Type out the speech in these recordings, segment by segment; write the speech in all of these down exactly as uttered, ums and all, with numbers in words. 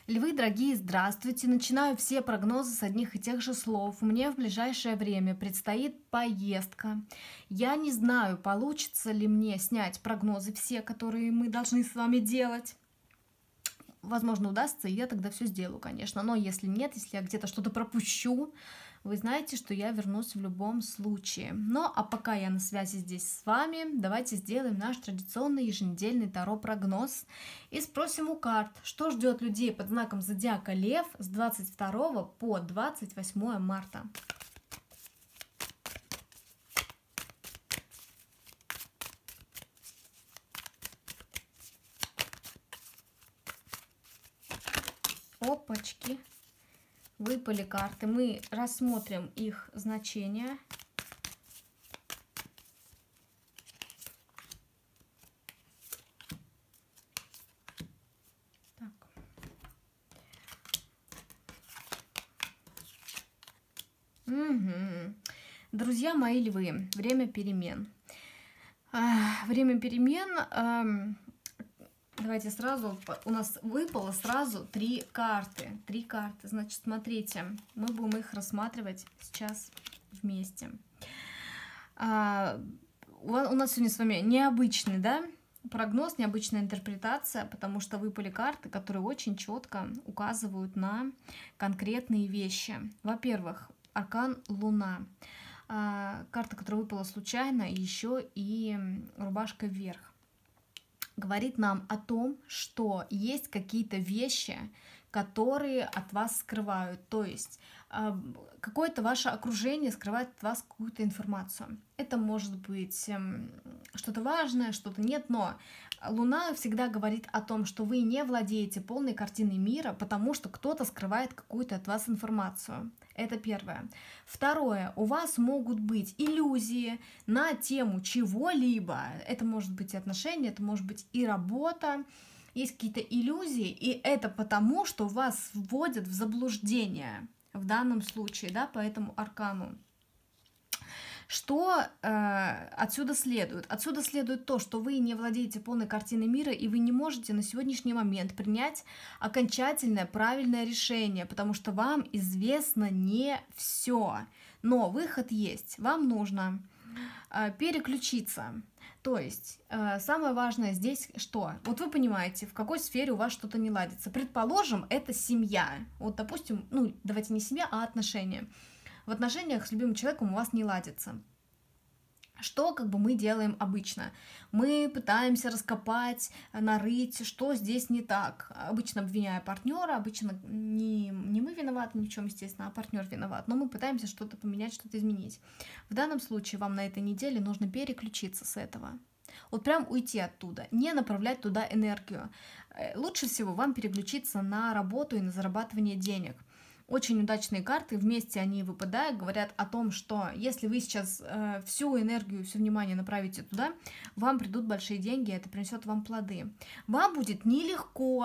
Львы, дорогие, здравствуйте! Начинаю все прогнозы с одних и тех же слов. Мне в ближайшее время предстоит поездка. Я не знаю, получится ли мне снять прогнозы все, которые мы должны с вами делать. Возможно, удастся, и я тогда все сделаю, конечно. Но если нет, если я где-то что-то пропущу, вы знаете, что я вернусь в любом случае. Ну, а пока я на связи здесь с вами, давайте сделаем наш традиционный еженедельный таро-прогноз и спросим у карт, что ждет людей под знаком зодиака Лев с двадцать второго по двадцать восьмое марта. Опачки. Выпали карты. Мы рассмотрим их значения. Так. Угу. Друзья мои львы, время перемен. А, время перемен... А, давайте сразу, у нас выпало сразу три карты. Три карты, значит, смотрите, мы будем их рассматривать сейчас вместе. А, у нас сегодня с вами необычный, да, прогноз, необычная интерпретация, потому что выпали карты, которые очень четко указывают на конкретные вещи. Во-первых, аркан Луна. А, карта, которая выпала случайно, еще и рубашка вверх. Говорит нам о том, что есть какие-то вещи, которые от вас скрывают. То есть э, какое-то ваше окружение скрывает от вас какую-то информацию. Это может быть э, что-то важное, что-то нет, но Луна всегда говорит о том, что вы не владеете полной картиной мира, потому что кто-то скрывает какую-то от вас информацию. Это первое. Второе. У вас могут быть иллюзии на тему чего-либо. Это может быть и отношения, это может быть и работа. Есть какие-то иллюзии, и это потому, что вас вводят в заблуждение в данном случае, да, по этому аркану. Что э, отсюда следует? Отсюда следует то, что вы не владеете полной картиной мира, и вы не можете на сегодняшний момент принять окончательное правильное решение, потому что вам известно не все. Но выход есть. Вам нужно э, переключиться. То есть э, самое важное здесь что? Вот вы понимаете, в какой сфере у вас что-то не ладится. Предположим, это семья. Вот, допустим, ну, давайте не семья, а отношения. В отношениях с любимым человеком у вас не ладится. Что как бы мы делаем обычно? Мы пытаемся раскопать, нарыть, что здесь не так. Обычно обвиняя партнера, обычно не, не мы виноваты ни в чем, естественно, а партнер виноват. Но мы пытаемся что-то поменять, что-то изменить. В данном случае вам на этой неделе нужно переключиться с этого. Вот прям уйти оттуда, не направлять туда энергию. Лучше всего вам переключиться на работу и на зарабатывание денег. Очень удачные карты, вместе они выпадают, говорят о том, что если вы сейчас э, всю энергию, все внимание направите туда, вам придут большие деньги, это принесет вам плоды. Вам будет нелегко,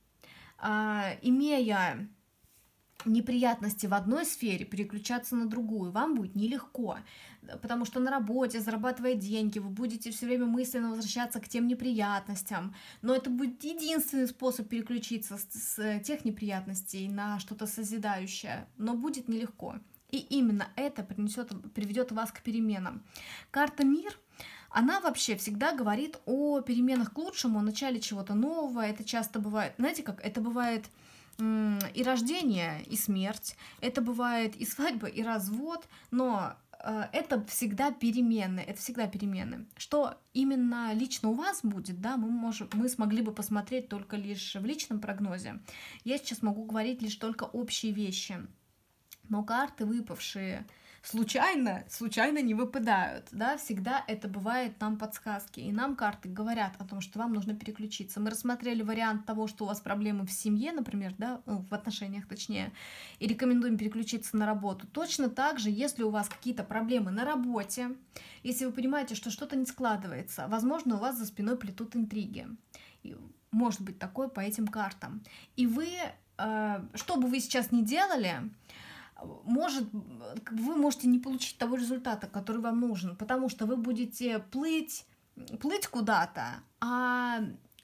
э, имея неприятности в одной сфере, переключаться на другую. Вам будет нелегко, потому что на работе, зарабатывая деньги, вы будете все время мысленно возвращаться к тем неприятностям. Но это будет единственный способ переключиться с, с тех неприятностей на что-то созидающее. Но будет нелегко. И именно это принесет, приведет вас к переменам. Карта «Мир», она вообще всегда говорит о переменах к лучшему, о начале чего-то нового. Это часто бывает, знаете как, это бывает и рождение, и смерть, это бывает и свадьба, и развод, но э, это всегда перемены, это всегда перемены. Что именно лично у вас будет, да, мы, можем, мы смогли бы посмотреть только лишь в личном прогнозе. Я сейчас могу говорить лишь только общие вещи, но карты, выпавшие случайно, случайно не выпадают, да, всегда это бывает нам подсказки, и нам карты говорят о том, что вам нужно переключиться. Мы рассмотрели вариант того, что у вас проблемы в семье, например, да, ну, в отношениях точнее, и рекомендуем переключиться на работу. Точно так же, если у вас какие-то проблемы на работе, если вы понимаете, что что-то не складывается, возможно, у вас за спиной плетут интриги. Может быть такое по этим картам. И вы, э, что бы вы сейчас ни делали, может, вы можете не получить того результата, который вам нужен, потому что вы будете плыть, плыть куда-то, а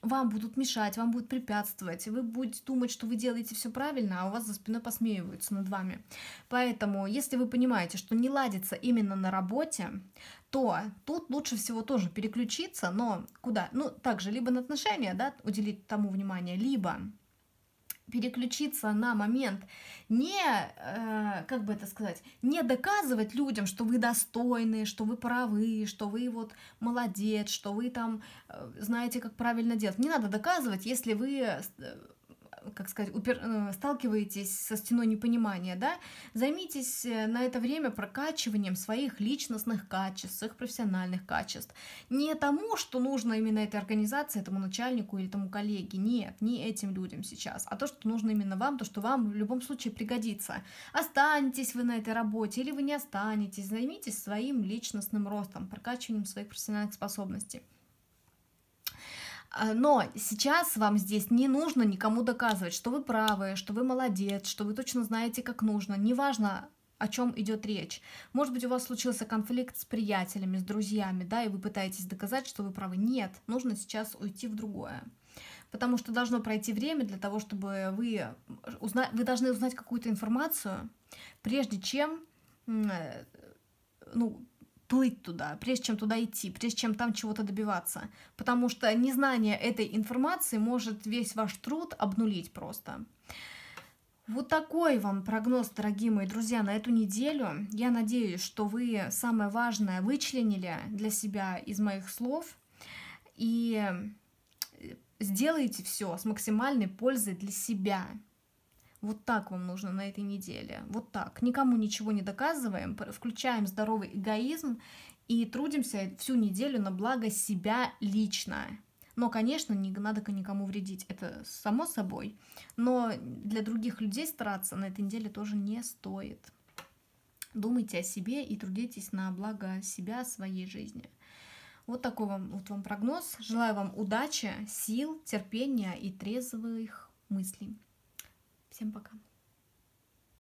вам будут мешать, вам будут препятствовать, и вы будете думать, что вы делаете все правильно, а у вас за спиной посмеиваются над вами. Поэтому, если вы понимаете, что не ладится именно на работе, то тут лучше всего тоже переключиться, но куда? Ну, также либо на отношения, да, уделить тому внимание, либо переключиться на момент не, э, как бы это сказать, не доказывать людям, что вы достойны, что вы правы, что вы вот молодец, что вы там э, знаете, как правильно делать. Не надо доказывать, если вы, э, как сказать, упер... э, сталкиваетесь со стеной непонимания, да, займитесь э, на это время прокачиванием своих личностных качеств, своих профессиональных качеств. Не тому, что нужно именно этой организации, этому начальнику или тому коллеге, нет, не этим людям сейчас, а то, что нужно именно вам, то, что вам в любом случае пригодится. Останетесь вы на этой работе или вы не останетесь, займитесь своим личностным ростом, прокачиванием своих профессиональных способностей. Но сейчас вам здесь не нужно никому доказывать, что вы правы, что вы молодец, что вы точно знаете, как нужно. Неважно, о чем идет речь. Может быть, у вас случился конфликт с приятелями, с друзьями, да, и вы пытаетесь доказать, что вы правы. Нет, нужно сейчас уйти в другое. Потому что должно пройти время для того, чтобы вы, узна... вы должны узнать какую-то информацию, прежде чем, ну, плыть туда, прежде чем туда идти, прежде чем там чего-то добиваться. Потому что незнание этой информации может весь ваш труд обнулить просто. Вот такой вам прогноз, дорогие мои друзья, на эту неделю. Я надеюсь, что вы самое важное вычленили для себя из моих слов и сделаете все с максимальной пользой для себя. Вот так вам нужно на этой неделе. Вот так. Никому ничего не доказываем, включаем здоровый эгоизм и трудимся всю неделю на благо себя лично. Но, конечно, не надо никому вредить, это само собой. Но для других людей стараться на этой неделе тоже не стоит. Думайте о себе и трудитесь на благо себя, своей жизни. Вот такой вам, вот вам прогноз. Желаю вам удачи, сил, терпения и трезвых мыслей. Всем пока.